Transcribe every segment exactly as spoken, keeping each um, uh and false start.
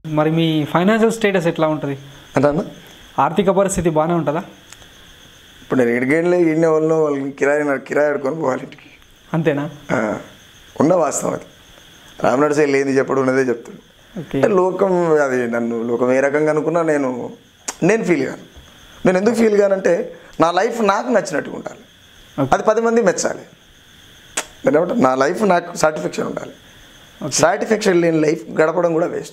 మరి మీ financial status ఎట్లా ఉంటుంది? అంటన్నా ఆర్థిక పరిస్థితి బాగానే ఉంటుందా? ఇప్పుడు నేను ఎడిగేళ్ళే ఈయన వాళ్ళు వాళ్ళకి కిరాయి కిరాయి ఆడుకొని పోవాలి ఇంటికి. అంతేనా? ఉన్న వాస్తవం అది. రామనరసాయి లేని చెప్పడం ఉన్నదే చెప్తాడు. అంటే లోకం అది నన్ను లోకం ఏ రకంగా అనుకున్నా నేను నేను ఫీల్ కాను. నేను ఎందుకు ఫీల్ కానంటే నా లైఫ్ నాకు నచ్చినట్టుగా ఉండాలి, అది పది మంది మెచ్చాలి. నేను ఏమంటా నా లైఫ్ నాకు సాటిస్ఫాక్షన్ ఉండాలి. సాటిస్ఫాక్షన్ లేని లైఫ్ గడపడం కూడా వేస్ట్.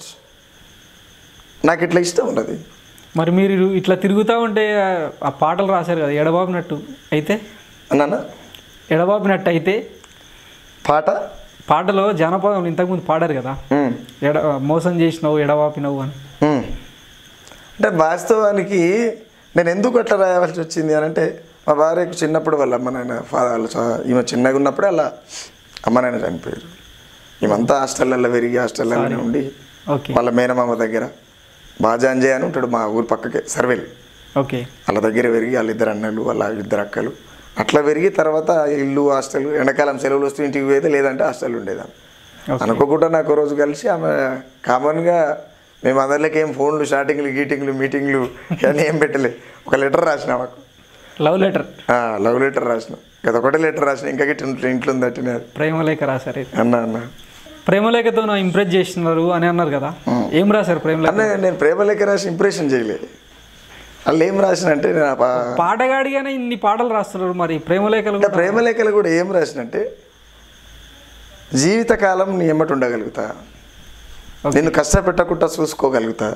నాకు ఇట్లా ఇష్టం ఉన్నది. మరి మీరు ఇట్లా తిరుగుతూ ఉంటే ఆ పాటలు రాశారు కదా, ఎడబాపినట్టు అయితే అన్నా ఎడబాపినట్టు అయితే పాట పాటలో జానపదం ఇంతకుముందు పాడారు కదా, ఎడ మోసం చేసినావు ఎడబాపినవు అని. అంటే వాస్తవానికి నేను ఎందుకు అట్లా రాయవలసి వచ్చింది అని అంటే మా భార్యకు చిన్నప్పుడు వాళ్ళ అమ్మ నాయన ఫాదర్ ఈమె చిన్నగా ఉన్నప్పుడే అలా అమ్మ నాయన చనిపోయారు. ఈమెంతా హాస్టల్లో పెరిగి హాస్టల్లోనే ఉండి వాళ్ళ మేనమామ దగ్గర బాజాంజయ్ అని ఉంటాడు మా ఊరు పక్కకే సర్వేలు, ఓకే వాళ్ళ దగ్గర పెరిగి వాళ్ళ ఇద్దరు అన్నలు వాళ్ళ ఇద్దరు అక్కలు అట్లా పెరిగి తర్వాత ఇల్లు హాస్టల్ ఎండాకాలం సెలవులు వస్తూ ఇంటికి పోయేది, లేదంటే హాస్టల్ ఉండేదాన్ని. అనుకోకుండా నాకు రోజు కలిసి ఆమె కామన్గా మేము అందరిలోకి ఏం ఫోన్లు షాటింగ్లు గీటింగ్లు మీటింగ్లు ఇవన్నీ ఏం పెట్టలే, ఒక లెటర్ రాసిన మాకు లవ్ లెటర్ లవ్ లెటర్ రాసిన కదా, ఒకటే లెటర్ రాసిన ఇంకా గిట్ట ఇంట్లో ఉంది ప్రేమలేఖ రాశారు అన్న అన్న ప్రేమలేఖతో నా ఇంప్రెస్ చేసినారు అని అన్నారు కదా, ఏం రాశారు ప్రేమలేఖ? అన్న నేను ప్రేమలేఖ రాసి ఇంప్రెషన్ చేయలేదు. వాళ్ళు ఏం రాసిన అంటే నేను పాటగాడిగానే ఇన్ని పాటలు రాస్తున్నారు, మరి ప్రేమలేఖలు ప్రేమలేఖలు కూడా ఏం రాసినంటే జీవితకాలం నీ ఎమ్మటి ఉండగలుగుతా, నేను కష్టపెట్టకుండా చూసుకోగలుగుతా,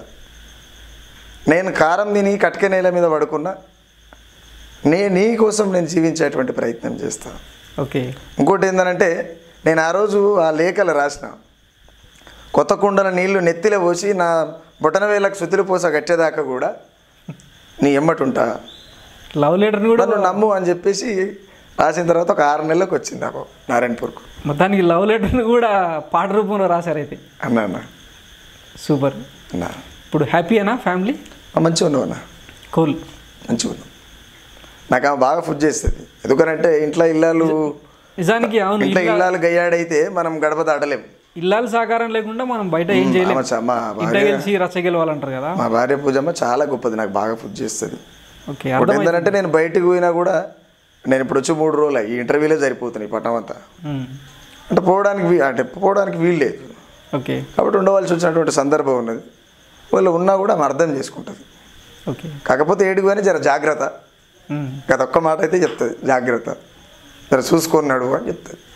నేను కారం తిని కట్క నేల మీద పడుకున్నా నే నీ కోసం నేను జీవించేటువంటి ప్రయత్నం చేస్తాను. ఓకే ఇంకోటి ఏంటంటే నేను ఆ రోజు ఆ లేఖలు రాసిన కొత్త కుండల నీళ్లు నెత్తిలో పోసి నా బొటన వేలకు సుతిలు పోస కట్టేదాకా కూడా నీ ఎమ్మటి ఉంటా, లవ్ లెటర్ కూడా నన్ను నమ్ము అని చెప్పేసి రాసిన తర్వాత ఒక ఆరు నెలలకు వచ్చింది అబ్బో నారాయణపూర్కు. మొత్తానికి లవ్ లెటర్ని కూడా పాట రూపంలో రాశారైతే. అన్న అన్న సూపర్ అన్న. ఇప్పుడు హ్యాపీ అన్నా ఫ్యామిలీ? మంచిగా ఉన్నావు అన్న. కూల్ మంచిగా ఉన్నావు. నాకు ఆమె బాగా ఫుడ్ చేస్తుంది. ఎందుకనంటే ఇంట్లో ఇల్లాలు నిజానికి అవును, ఇంట్లో ఇల్లాలు గయ్యాడైతే మనం గడప దాటలేము. ఇల్లాలు సహకారం లేకుండా మనం బయట ఏం చేయలేము. గెలిచి రచ్చగెలవాలంటారు కదా. మా భార్య పూజమ్మ చాలా గొప్పది, నాకు బాగా ఫుడ్ చేస్తుంది. ఓకే ఏంటంటే నేను బయటకు పోయినా కూడా నేను ఇప్పుడు వచ్చి మూడు రోజులు ఈ ఇంటర్వ్యూలే సరిపోతున్నాయి పట్టణం అంతా, అంటే పోవడానికి అంటే పోవడానికి వీలు లేదు. ఓకే కాబట్టి ఉండవలసి వచ్చినటువంటి సందర్భం ఉన్నది. వాళ్ళు ఉన్నా కూడా ఆమె అర్థం చేసుకుంటుంది. ఓకే కాకపోతే ఏడుగు అని జర జాగ్రత్త, అదొక్క మాట అయితే చెప్తుంది, జాగ్రత్త జర చూసుకున్నాడు అని చెప్తుంది.